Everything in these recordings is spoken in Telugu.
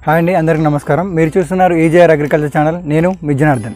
హాయ్ అండి, అందరికీ నమస్కారం. మీరు చూస్తున్నారు ఏజేఆర్ అగ్రికల్చర్ ఛానల్. నేను మీ జనార్దన్.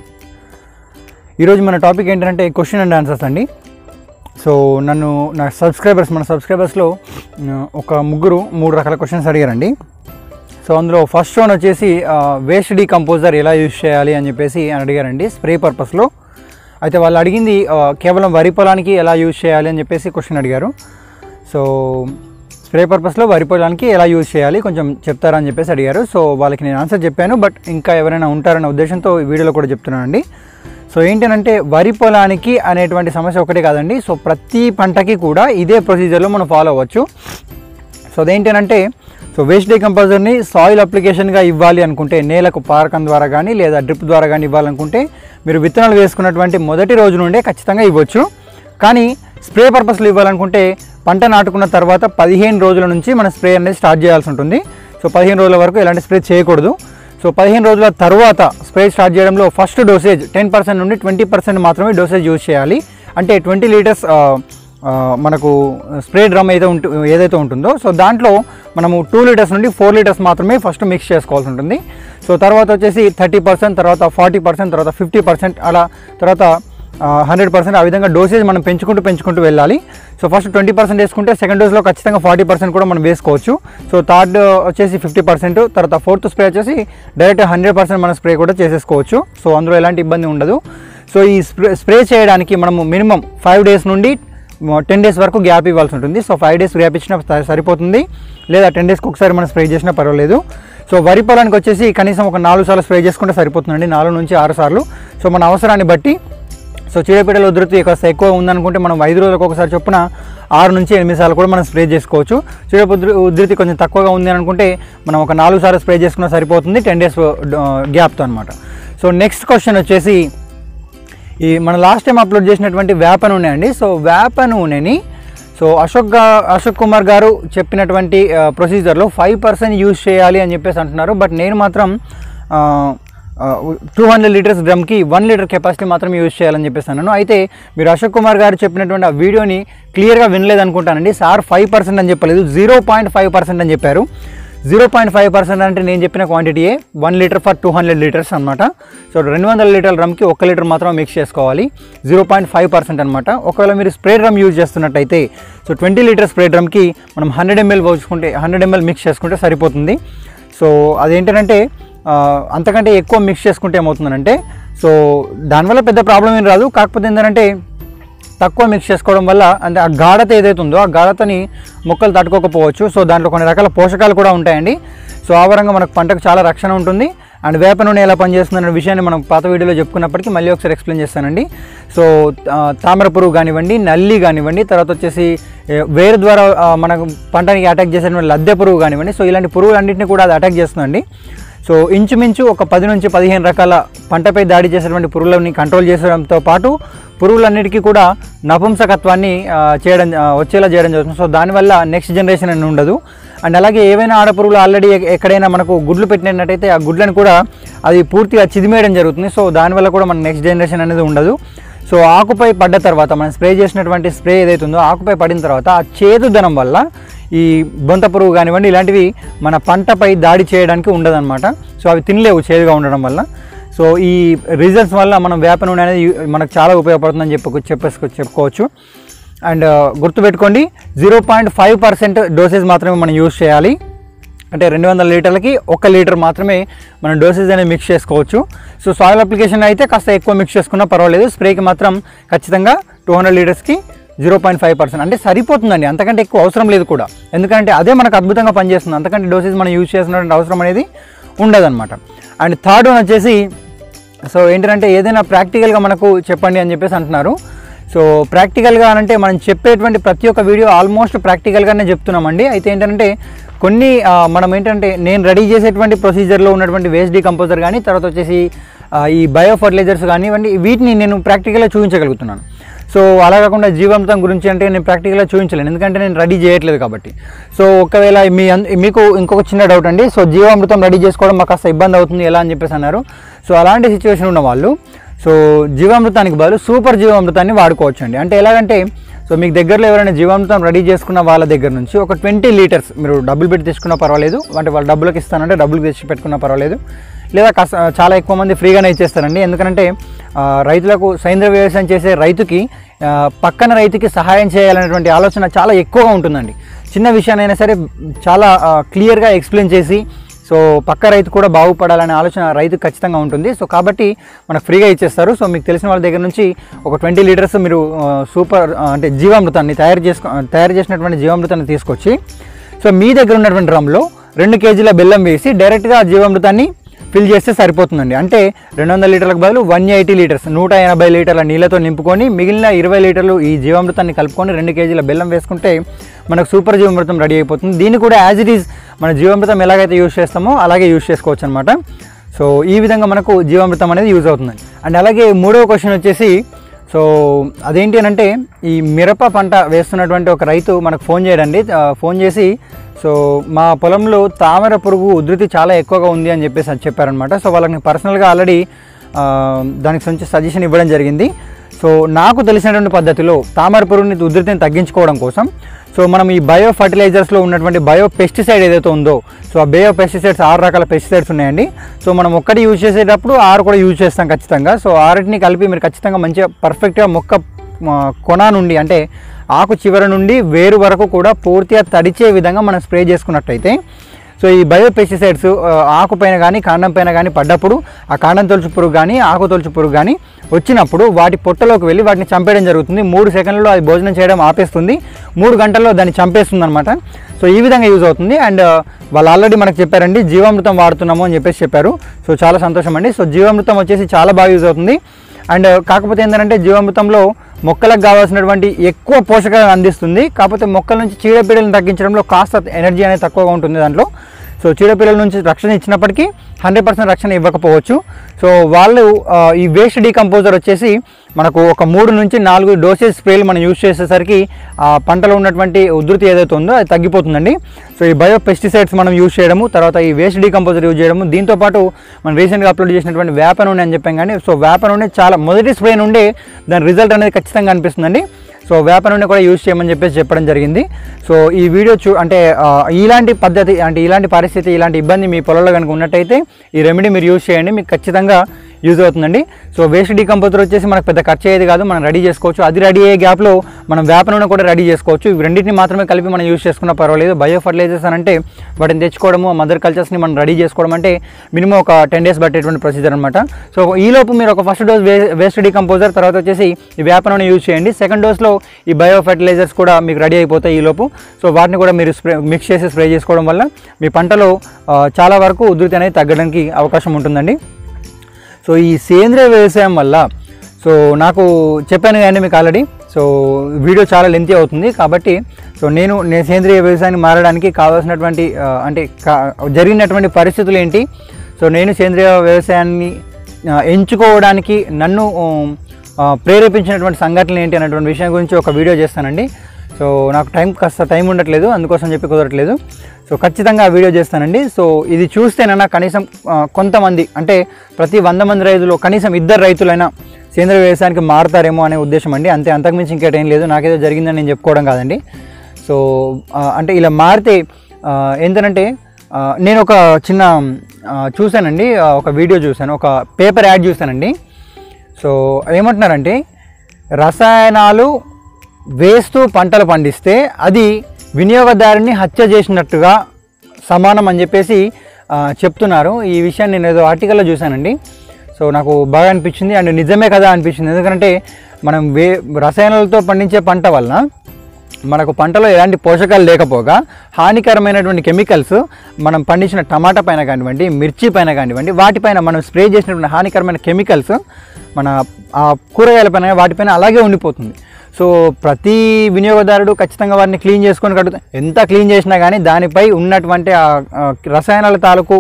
ఈరోజు మన టాపిక్ ఏంటంటే క్వశ్చన్ అండ్ ఆన్సర్స్ అండి. సో మన సబ్స్క్రైబర్స్లో ఒక ముగ్గురు 3 రకాల క్వశ్చన్స్ అడిగారండి. సో అందులో ఫస్ట్ వన్ వచ్చేసి వేస్ట్ డీకంపోజర్ ఎలా యూజ్ చేయాలి అని చెప్పేసి అడిగారండి స్ప్రే పర్పస్లో. అయితే వాళ్ళు అడిగింది కేవలం వరి పొలానికి ఎలా యూజ్ చేయాలి అని చెప్పేసి క్వశ్చన్ అడిగారు. సో స్ప్రే పర్పస్లో వరి పొలానికి ఎలా యూజ్ చేయాలి కొంచెం చెప్తారని చెప్పేసి అడిగారు. సో వాళ్ళకి నేను ఆన్సర్ చెప్పాను, బట్ ఇంకా ఎవరైనా ఉంటారనే ఉద్దేశంతో ఈ వీడియోలో కూడా చెప్తున్నానండి. సో ఏంటంటే వరి పొలానికి అనేటువంటి సమస్య ఒకటే కాదండి. సో ప్రతి పంటకి కూడా ఇదే ప్రొసీజర్లో మనం ఫాలో అవ్వచ్చు. సో అదేంటంటే వేస్ట్ డీకంపోజర్ని సాయిల్ అప్లికేషన్గా ఇవ్వాలి అనుకుంటే, నేలకు పారకం ద్వారా కానీ లేదా డ్రిప్ ద్వారా కానీ ఇవ్వాలనుకుంటే మీరు విత్తనాలు వేసుకున్నటువంటి మొదటి రోజు నుండే ఖచ్చితంగా ఇవ్వచ్చు. కానీ స్ప్రే పర్పస్లో ఇవ్వాలనుకుంటే పంట నాటుకున్న తర్వాత 15 రోజుల నుంచి మన స్ప్రే అనేది స్టార్ట్ చేయాల్సి ఉంటుంది. సో 15 రోజుల వరకు ఎలాంటి స్ప్రే చేయకూడదు. సో 15 రోజుల తర్వాత స్ప్రే స్టార్ట్ చేయడంలో ఫస్ట్ డోసేజ్ 10% నుండి 20% మాత్రమే డోసేజ్ యూజ్ చేయాలి. అంటే 20 లీటర్స్ మనకు స్ప్రే డ్రమ్ ఏదైతే ఉంటుందో సో దాంట్లో మనము 2 లీటర్స్ నుండి 4 లీటర్స్ మాత్రమే ఫస్ట్ మిక్స్ చేసుకోవాల్సి ఉంటుంది. సో తర్వాత వచ్చేసి 30%, తర్వాత 40%, తర్వాత 50%, అలా తర్వాత 100%, ఆ విధంగా డోసేజ్ మనం పెంచుకుంటూ వెళ్ళాలి. సో ఫస్ట్ 20% వేసుకుంటే సెకండ్ డోస్లో ఖచ్చితంగా 40% కూడా మనం వేసుకోవచ్చు. సో థర్డ్ వచ్చేసి 50%, తర్వాత ఫోర్త్ స్ప్రే వచ్చేసి డైరెక్ట్ 100% మన స్ప్రే కూడా చేసేసుకోవచ్చు. సో అందులో ఎలాంటి ఇబ్బంది ఉండదు. సో ఈ స్ప్రే చేయడానికి మనము మినిమం 5 డేస్ నుండి 10 డేస్ వరకు గ్యాప్ ఇవ్వాల్సి ఉంటుంది. సో 5 డేస్ గ్యాప్ ఇచ్చినా సరిపోతుంది, లేదా 10 డేస్కి ఒకసారి మనం స్ప్రే చేసినా పర్వాలేదు. సో వరి పొలానికి వచ్చేసి కనీసం ఒక 4 సార్లు స్ప్రే చేసుకుంటే సరిపోతుందండి, 4 నుంచి 6 సార్లు. సో మన అవసరాన్ని బట్టి, సో చీడపీడల ఉధృతి కాస్త ఎక్కువ ఉందనుకుంటే మనం 5 రోజులకు ఒకసారి చొప్పున 6 నుంచి 8 సార్లు కూడా మనం స్ప్రే చేసుకోవచ్చు. చీడపీడల ఉధృతి కొంచెం తక్కువగా ఉంది అనుకుంటే మనం ఒక 4 సార్లు స్ప్రే చేసుకున్నా సరిపోతుంది, 10 డేస్ గ్యాప్తో అనమాట. సో నెక్స్ట్ క్వశ్చన్ వచ్చేసి మన లాస్ట్ టైం అప్లోడ్ చేసినటువంటి వేప నూనె అండి. సో వేప నూనెని అశోక్ కుమార్ గారు చెప్పినటువంటి ప్రొసీజర్లో 5% యూజ్ చేయాలి అని చెప్పేసి అంటున్నారు. బట్ నేను మాత్రం 200 లీటర్స్ డ్రమ్కి 1 లీటర్ కెపాసిటీ మాత్రం యూజ్ చేయాలని చెప్పేసి అన్నాను. అయితే మీరు అశోక్ కుమార్ గారు చెప్పినటువంటి ఆ వీడియోని క్లియర్గా వినలేదనుకుంటానండి. సార్ 5% అని చెప్పలేదు, 0.5% అని చెప్పారు. 0.5% అంటే నేను చెప్పిన క్వాంటిటీయే 1 లీటర్ ఫర్ 200 లీటర్స్ అనమాట. సో 200 లీటర్ల డ్రమ్కి 1 లీటర్ మాత్రం మిక్స్ చేసుకోవాలి, 0.5% అనమాట. ఒకవేళ మీరు స్ప్రే డ్రమ్ యూజ్ చేస్తున్నట్టయితే సో 20 లీటర్ స్ప్రే డ్రమ్కి మనం 100 ml పోసుకుంటే 100 ml మిక్స్ చేసుకుంటే సరిపోతుంది. సో అదేంటంటే అంతకంటే ఎక్కువ మిక్స్ చేసుకుంటే ఏమవుతుందంటే సో దానివల్ల పెద్ద ప్రాబ్లం ఏం రాదు. కాకపోతే ఏంటంటే తక్కువ మిక్స్ చేసుకోవడం వల్ల అంటే ఆ గాఢత ఏదైతే ఉందో ఆ గాఢతని మొక్కలు తట్టుకోకపోవచ్చు. సో దాంట్లో కొన్ని రకాల పోషకాలు కూడా ఉంటాయండి. సో ఆ పరంగా మనకు పంటకు చాలా రక్షణ ఉంటుంది. అండ్ వేప నూనె ఎలా పనిచేస్తుందనే విషయాన్ని మనం పాత వీడియోలో చెప్పుకున్నప్పటికీ మళ్ళీ ఒకసారి ఎక్స్ప్లెయిన్ చేస్తానండి. సో తామర పురుగు కానివ్వండి, నల్లి కానివ్వండి, తర్వాత వచ్చేసి వేరు ద్వారా మనకు పంటకి అటాక్ చేసేటువంటి లద్దె పురుగు కానివ్వండి, సో ఇలాంటి పురుగులన్నింటినీ కూడా అది అటాక్ చేస్తుందండి. సో ఇంచుమించు ఒక 10 నుంచి 15 రకాల పంటపై దాడి చేసేటువంటి పురుగులని కంట్రోల్ చేసడంతో పాటు పురుగులన్నిటికీ కూడా నపుంసకత్వాన్ని వచ్చేలా చేయడం జరుగుతుంది. సో దానివల్ల నెక్స్ట్ జనరేషన్ అని ఉండదు. అండ్ అలాగే ఏవైనా ఆడపురుగులు ఆల్రెడీ ఎక్కడైనా మనకు గుడ్లు పెట్టినట్టయితే ఆ గుడ్లను కూడా అది పూర్తిగా చిదిమేయడం జరుగుతుంది. సో దానివల్ల కూడా మన నెక్స్ట్ జనరేషన్ అనేది ఉండదు. సో ఆకుపై పడ్డ తర్వాత మనం స్ప్రే చేసినటువంటి స్ప్రే ఏదైతే ఉందో ఆకుపై పడిన తర్వాత ఆ చేదుదనం వల్ల ఈ బొంత పురుగు కానివ్వండి ఇలాంటివి మన పంటపై దాడి చేయడానికి ఉండదన్నమాట. సో అవి తినలేవు చేదుగా ఉండడం వల్ల. సో ఈ రీజన్స్ వల్ల మనం వేప నూనె అనేది మనకు చాలా ఉపయోగపడుతుందని చెప్పుకోవచ్చు. అండ్ గుర్తుపెట్టుకోండి, 0.5% డోసేజ్ మాత్రమే మనం యూజ్ చేయాలి. అంటే 200 లీటర్లకి 1 లీటర్ మాత్రమే మనం డోసేజ్ అనేది మిక్స్ చేసుకోవచ్చు. సో సాయిల్ అప్లికేషన్ అయితే కాస్త ఎక్కువ మిక్స్ చేసుకున్నా పర్వాలేదు. స్ప్రేకి మాత్రం ఖచ్చితంగా 200 లీటర్స్కి 0.5% అంటే సరిపోతుందండి, అంతకంటే ఎక్కువ అవసరం లేదు కూడా. ఎందుకంటే అదే మనకు అద్భుతంగా పనిచేస్తుంది, అంతకంటే డోసేజ్ మనం యూజ్ చేసినటువంటి అవసరం అనేది ఉండదన్నమాట. అండ్ థర్డ్ వన్ వచ్చేసి సో ఏంటంటే ఏదైనా ప్రాక్టికల్గా మనకు చెప్పండి అని చెప్పేసి అంటున్నారు. సో ప్రాక్టికల్గా అంటే మనం చెప్పేటువంటి ప్రతి ఒక్క వీడియో ఆల్మోస్ట్ ప్రాక్టికల్గానే చెప్తున్నామండి. అయితే ఏంటంటే కొన్ని మనం ఏంటంటే నేను రెడీ చేసేటువంటి ప్రొసీజర్లో ఉన్నటువంటి వేస్ట్ డీకంపోజర్ కానీ, తర్వాత వచ్చేసి ఈ బయో ఫర్టిలైజర్స్ కానివ్వండి, వీటిని నేను ప్రాక్టికల్గా చూపించగలుగుతున్నాను. సో అలా కాకుండా జీవామృతం గురించి అంటే నేను ప్రాక్టికల్గా చూపించలేను, ఎందుకంటే నేను రెడీ చేయట్లేదు కాబట్టి. సో ఒకవేళ మీకు ఇంకొక చిన్న డౌట్ అండి. సో జీవామృతం రెడీ చేసుకోవడం మాకు కాస్త ఇబ్బంది అవుతుంది ఎలా అని చెప్పేసి అన్నారు. సో అలాంటి సిచ్యువేషన్ ఉన్న వాళ్ళు సో జీవామృతానికి బదులు సూపర్ జీవామృతాన్ని వాడుకోవచ్చు అండి. అంటే ఎలాగంటే సో మీకు దగ్గరలో ఎవరైనా జీవామృతం రెడీ చేసుకున్న వాళ్ళ దగ్గర నుంచి ఒక 20 లీటర్స్ మీరు డబ్బులు పెట్టి తెచ్చుకున్నా పర్వాలేదు, అంటే వాళ్ళు డబ్బులకు ఇస్తానంటే డబ్బులు తెచ్చి పెట్టుకున్నా పర్వాలేదు, లేదా చాలా ఎక్కువ మంది ఫ్రీగానే ఇచ్చేస్తారండి. ఎందుకంటే రైతులకు సేంద్రీయ వ్యవసాయం చేసే రైతుకి పక్కన రైతుకి సహాయం చేయాలనేటువంటి ఆలోచన చాలా ఎక్కువగా ఉంటుందండి. చిన్న విషయాన్నైనా సరే చాలా క్లియర్గా ఎక్స్ప్లెయిన్ చేసి సో పక్క రైతు కూడా బాగుపడాలనే ఆలోచన రైతుకు ఖచ్చితంగా ఉంటుంది. సో కాబట్టి మనకు ఫ్రీగా ఇచ్చేస్తారు. సో మీకు తెలిసిన వాళ్ళ దగ్గర నుంచి ఒక 20 లీటర్స్ మీరు సూపర్ అంటే జీవామృతాన్ని తయారు చేసినటువంటి జీవామృతాన్ని తీసుకొచ్చి సో మీ దగ్గర ఉన్నటువంటి డ్రమ్లో 2 కేజీల బెల్లం వేసి డైరెక్ట్గా జీవామృతాన్ని ఫిల్ చేస్తే సరిపోతుందండి. అంటే 200 లీటర్లకు బదులు 180 లీటర్స్ 180 లీటర్ల నీళ్ళతో నింపుకొని మిగిలిన 20 లీటర్లు ఈ జీవామృతాన్ని కలుపుకొని 2 కేజీల బెల్లం వేసుకుంటే మనకు సూపర్ జీవామృతం రెడీ అయిపోతుంది. దీన్ని కూడా యాజ్ ఇట్ ఈజ్ మన జీవామృతం ఎలాగైతే యూజ్ చేస్తామో అలాగే యూజ్ చేసుకోవచ్చు అనమాట. సో ఈ విధంగా మనకు జీవామృతం అనేది యూజ్ అవుతుందండి. అండ్ అలాగే మూడవ క్వశ్చన్ వచ్చేసి సో అదేంటి అని అంటే ఈ మిరప పంట వేస్తున్నటువంటి ఒక రైతు మనకు ఫోన్ చేసి సో మా పొలంలో తామర పురుగు ఉధృతి చాలా ఎక్కువగా ఉంది అని చెప్పారనమాట. సో వాళ్ళకి పర్సనల్గా ఆల్రెడీ దానికి సంబంధించి సజెషన్ ఇవ్వడం జరిగింది. సో నాకు తెలిసినటువంటి పద్ధతిలో తామర పురుగుని ఉధృతిని తగ్గించుకోవడం కోసం సో మనం ఈ బయో ఫర్టిలైజర్స్లో ఉన్నటువంటి బయో పెస్టిసైడ్ ఏదైతే ఉందో సో ఆ బయో పెస్టిసైడ్స్ 6 రకాల పెస్టిసైడ్స్ ఉన్నాయండి. సో మనం ఒక్కటి యూజ్ చేసేటప్పుడు 6 కూడా యూజ్ చేస్తాం ఖచ్చితంగా. సో 6టిని కలిపి మీరు ఖచ్చితంగా మంచిగా పర్ఫెక్ట్గా మొక్క కొన నుండి అంటే ఆకు చివరి నుండి వేరు వరకు కూడా పూర్తిగా తడిచే విధంగా మనం స్ప్రే చేసుకున్నట్టయితే సో ఈ బయో పెస్టిసైడ్స్ ఆకు పైన కానీ కాండం పైన కానీ పడ్డప్పుడు ఆ కాండం తొలుచు పురుగు కానీ ఆకు తొలుచు పురుగు కానీ వచ్చినప్పుడు వాటి పొట్టలోకి వెళ్ళి వాటిని చంపేయడం జరుగుతుంది. 3 సెకండ్లలో అది భోజనం చేయడం ఆపేస్తుంది, 3 గంటల్లో దాన్ని చంపేస్తుంది అనమాట. సో ఈ విధంగా యూజ్ అవుతుంది. అండ్ వాళ్ళు ఆల్రెడీ మనకు చెప్పారండి జీవామృతం వాడుతున్నాము అని చెప్పారు. సో చాలా సంతోషం అండి. సో జీవామృతం వచ్చేసి చాలా బాగా యూజ్ అవుతుంది. అండ్ కాకపోతే ఏంటంటే జీవామృతంలో మొక్కలకు కావాల్సినటువంటి ఎక్కువ పోషకాలను అందిస్తుంది. కాకపోతే మొక్కల నుంచి చీడపీడలను తగ్గించడంలో కాస్త ఎనర్జీ అనేది తక్కువగా ఉంటుంది దాంట్లో. సో చీడపీడల నుంచి రక్షణ ఇచ్చినప్పటికీ 100% రక్షణ ఇవ్వకపోవచ్చు. సో వాళ్ళు ఈ వేస్ట్ డీకంపోజర్ వచ్చేసి మనకు ఒక 3 నుంచి 4 డోసేజ్ స్ప్రేలు మనం యూజ్ చేసేసరికి ఆ పంటలో ఉన్నటువంటి ఉధృతి ఏదైతే ఉందో అది తగ్గిపోతుందండి. సో ఈ బయో పెస్టిసైడ్స్ మనం యూజ్ చేయడము, తర్వాత ఈ వేస్ట్ డీకంపోజర్ యూజ్ చేయడము, దీంతోపాటు మనం రీసెంట్గా అప్లోడ్ చేసినటువంటి వేప నూనె అని చెప్పాం కానీ సో వేప నూనె చాలా మొదటి స్ప్రే నుండి దాని రిజల్ట్ అనేది ఖచ్చితంగా అనిపిస్తుందండి. సో వేప నూనె కూడా యూజ్ చేయమని చెప్పడం జరిగింది. సో ఈ వీడియో అంటే ఇలాంటి పద్ధతి అంటే ఇలాంటి పరిస్థితి ఇలాంటి ఇబ్బంది మీ పొలంలో కనుక ఉన్నట్టయితే ఈ రెమెడీ మీరు యూజ్ చేయండి, మీకు ఖచ్చితంగా యూజ్ అవుతుందండి. సో వేస్ట్ డీకంపోజర్ వచ్చేసి మనకు పెద్ద ఖర్చు అయ్యేది కాదు, మనం రెడీ చేసుకోవచ్చు. అది రెడీ అయ్యే గ్యాప్లో మనం వేప నూనె కూడా రెడీ చేసుకోవచ్చు. ఇవి రెండింటిని మాత్రమే కలిపి మనం యూజ్ చేసుకున్నా పర్వాలేదు. బయో ఫర్టిలైజర్స్ అని అంటే వాటిని తెచ్చుకోవడము, మదర్ కల్చర్స్ని మనం రెడీ చేసుకోవడం అంటే మినిమం ఒక 10 డేస్ పట్టేటువంటి ప్రొసీజర్ అనమాట. సో ఈలోపు మీరు ఒక ఫస్ట్ డోస్ వేస్ట్ డీకంపోజర్, తర్వాత వచ్చేసి ఈ వేప నూనె యూజ్ చేయండి. సెకండ్ డోస్లో ఈ బయో ఫర్టిలైజర్స్ కూడా మీకు రెడీ అయిపోతాయి ఈలోపు. సో వాటిని కూడా మీరు మిక్స్ చేసి స్ప్రే చేసుకోవడం వల్ల మీ పంటలో చాలా వరకు ఉధృతి అనేది తగ్గడానికి అవకాశం ఉంటుందండి. సో ఈ సేంద్రియ వ్యవసాయం వల్ల సో నాకు చెప్పాను కానీ మీకు ఆల్రెడీ సో వీడియో చాలా లెంతీ అవుతుంది కాబట్టి సో నేను సేంద్రియ వ్యవసాయాన్ని మారడానికి కావాల్సినటువంటి అంటే జరిగినటువంటి పరిస్థితులు ఏంటి, సో నేను సేంద్రియ వ్యవసాయాన్ని ఎంచుకోవడానికి నన్ను ప్రేరేపించినటువంటి సంఘటనలు ఏంటి అనేటువంటి విషయం గురించి ఒక వీడియో చేస్తానండి. సో నాకు టైం ఉండట్లేదు, అందుకోసం చెప్పి కుదరట్లేదు. సో ఖచ్చితంగా ఆ వీడియో చేస్తానండి. సో ఇది చూస్తేనన్నా కనీసం కొంతమంది అంటే ప్రతి 100 మంది రైతులు కనీసం 2 రైతులైనా సేంద్రియ వ్యవసాయానికి మారుతారేమో అనే ఉద్దేశం అండి. అంతకుమించి ఇంకేటేం లేదు, నాకేదో జరిగిందని నేను చెప్పుకోవడం కాదండి. సో అంటే ఇలా మారితే ఏంటంటే నేను ఒక చిన్న చూశానండి, ఒక వీడియో చూశాను, ఒక పేపర్ యాడ్ చూశానండి. సో ఏమంటున్నారంటే రసాయనాలు వేస్తూ పంటలు పండిస్తే అది వినియోగదారుని హత్య చేసినట్టుగా సమానం అని చెప్పేసి చెప్తున్నారు. ఈ విషయాన్ని నేను ఏదో ఆర్టికల్లో చూశానండి. సో నాకు బాగా అనిపించింది అండ్ నిజమే కదా అనిపించింది. ఎందుకంటే మనం రసాయనాలతో పండించే పంట వలన మనకు పంటలో ఎలాంటి పోషకాలు లేకపోగా హానికరమైనటువంటి కెమికల్స్ మనం పండించిన టమాటా పైన కానివ్వండి, మిర్చి పైన కానివ్వండి, వాటిపైన మనం స్ప్రే చేసినటువంటి హానికరమైన కెమికల్స్ మన ఆ కూరగాయల పైన వాటిపైన అలాగే ఉండిపోతుంది. సో ప్రతి వినియోగదారుడు ఖచ్చితంగా వాటిని క్లీన్ చేసుకొని కడుగుతారు. ఎంత క్లీన్ చేసినా కానీ దానిపై ఉన్నటువంటి రసాయనాల తాలూకు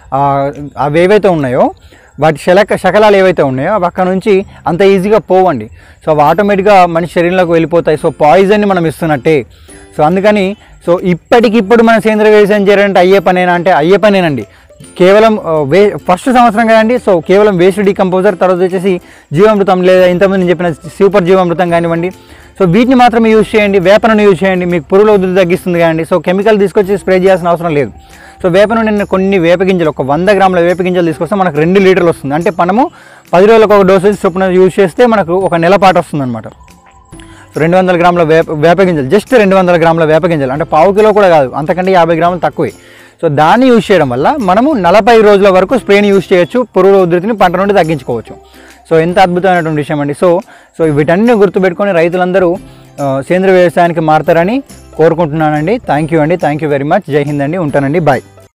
అవి ఏవైతే ఉన్నాయో వాటి శకలాలు ఏవైతే ఉన్నాయో అవి అక్కడ నుంచి అంత ఈజీగా పోవండి. సో అవి ఆటోమేటిక్గా మనిషి శరీరంలోకి వెళ్ళిపోతాయి. సో పాయిజన్ని మనం ఇస్తున్నట్టే. సో అందుకని సో ఇప్పటికిప్పుడు మన సేంద్రియ వ్యవసాయం చేయాలంటే అయ్యే పనేనా అంటే అయ్యే పనేనండి. కేవలం ఫస్ట్ సంవత్సరం కదండి. సో కేవలం వేస్ట్ డీకంపోజర్, తర్వాత వచ్చేసి జీవామృతం లేదా ఇంతకుముందు నేను చెప్పిన సూపర్ జీవామృతం కానివ్వండి. సో వీటిని మాత్రమే యూజ్ చేయండి. వేపనను యూజ్ చేయండి, మీకు పురుగుల ఉధృతి తగ్గిస్తుంది కదండి. సో కెమికల్ తీసుకొచ్చి స్ప్రే చేయాల్సిన అవసరం లేదు. సో వేపను నేను కొన్ని వేపగింజలు, ఒక 100 గ్రాముల వేపగింజలు తీసుకొస్తే మనకు 2 లీటర్లు వస్తుంది. అంటే మనము 10 రోజులకు ఒక డోసేజ్ చొప్పున యూజ్ చేస్తే మనకు ఒక నెల పాటు వస్తుంది అనమాట. 200 గ్రాముల వేపగింజలు, జస్ట్ 200 గ్రాముల వేపగింజలు, అంటే పావు కిలో కూడా కాదు, అంతకంటే 50 గ్రాములు తక్కువే. సో దాన్ని యూజ్ చేయడం వల్ల మనము 40 రోజుల వరకు స్ప్రేని యూజ్ చేయొచ్చు, పురుగుల ఉధృతిని పంట నుండి తగ్గించుకోవచ్చు. సో ఎంత అద్భుతమైనటువంటి విషయం అండి. సో వీటన్ని గుర్తుపెట్టుకొని రైతులందరూ సేంద్రీయ వ్యవసాయానికి మారుతారని కోరుకుంటున్నానండి. థ్యాంక్ యూ అండి, థ్యాంక్ యూ వెరీ మచ్. జై హింద్ అండి, ఉంటానండి, బాయ్.